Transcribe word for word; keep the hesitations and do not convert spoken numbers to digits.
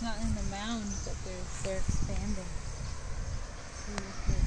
not in the mound, but they're, they're expanding. See,